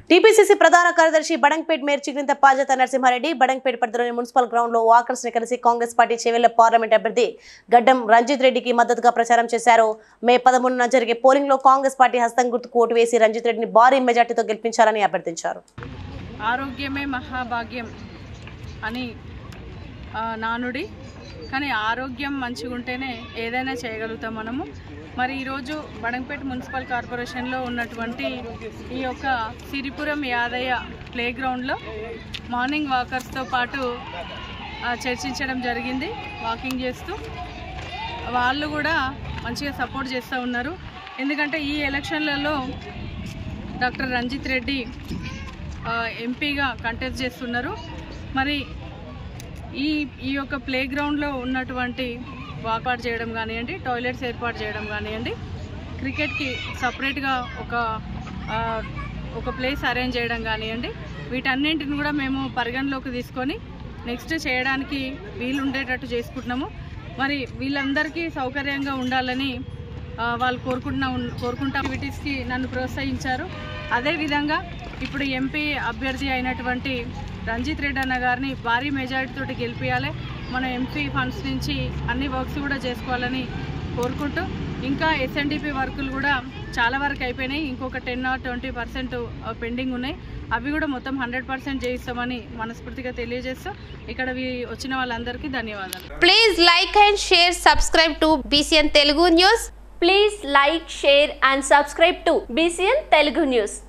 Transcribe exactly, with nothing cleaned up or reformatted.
TPCC ప్రధాన కార్యదర్శి Badangpet mayor Chigrintha Pajatha Narasimha Reddy Badangpet పరిధిలోని మున్సిపల్ గ్రౌండ్ లో వాకర్స్ ని కలిసి కాంగ్రెస్ పార్టీ చేవెళ్ల పార్లమెంట్ అభ్యర్థి గడ్డం రంజిత్ రెడ్డికి మద్దతుగా ప్రచారం చేశారు. మే పదమూడున జరిగే పోలింగ్ లో కాంగ్రెస్ పార్టీ హస్తం గుర్తుకు ఓటు వేసి రంజిత్ రెడ్డిని భారీ మెజార్టీతో గెలిపించాలని అభ్యర్థించారు. ఆరోగ్యమే మహాభాగ్యం అని నానుడి, కానీ ఆరోగ్యం మంచిగా ఉంటేనే ఏదైనా చేయగలుగుతాం మనము. మరి ఈరోజు బడంగ్పేట్ మున్సిపల్ కార్పొరేషన్లో ఉన్నటువంటి ఈ యొక్క సిరిపురం యాదయ్య ప్లే గ్రౌండ్లో మార్నింగ్ వాకర్స్తో పాటు చర్చించడం జరిగింది. వాకింగ్ చేస్తూ వాళ్ళు కూడా మంచిగా సపోర్ట్ చేస్తూ ఉన్నారు. ఎందుకంటే ఈ ఎలక్షన్లలో డాక్టర్ రంజిత్ రెడ్డి ఎంపీగా కంటెస్ట్ చేస్తున్నారు. మరి ఈ ఈ యొక్క ప్లే గ్రౌండ్లో ఉన్నటువంటి ఏర్పాటు చేయడం కానివ్వండి, టాయిలెట్స్ ఏర్పాటు చేయడం కానివ్వండి, క్రికెట్కి సపరేట్గా ఒక ఒక ప్లేస్ అరేంజ్ చేయడం కానివ్వండి, వీటన్నింటిని కూడా మేము పరిగణలోకి తీసుకొని నెక్స్ట్ చేయడానికి వీలు ఉండేటట్టు చేసుకుంటున్నాము. మరి వీళ్ళందరికీ సౌకర్యంగా ఉండాలని వాళ్ళు కోరుకుంటున్నా కోరుకుంటా యాక్టివిటీస్కి నన్ను ప్రోత్సహించారు. అదేవిధంగా ఇప్పుడు ఎంపీ అభ్యర్థి అయినటువంటి రంజిత్ రెడ్డి అన్న గారిని భారీ మెజారిటీతో గెలిపించాలి, మన ఎంపీ ఫండ్స్ నుంచి అన్ని వర్క్స్ కూడా చేసుకోవాలని కోరుకుంటూ, ఇంకా ఎస్ఎన్డిపి వర్కులు కూడా చాలా వరకు అయిపోయినాయి, ఇంకొక ten or twenty percent pending ఉన్నాయి, అవి కూడా మొత్తం హండ్రెడ్ పర్సెంట్ చేయిస్తామని మనస్ఫూర్తిగా తెలియజేస్తూ ఇక్కడ వచ్చిన వాళ్ళందరికీ ధన్యవాదాలు. Please like and share subscribe to BCN Telugu news. Please like, share and subscribe to B C N Telugu News.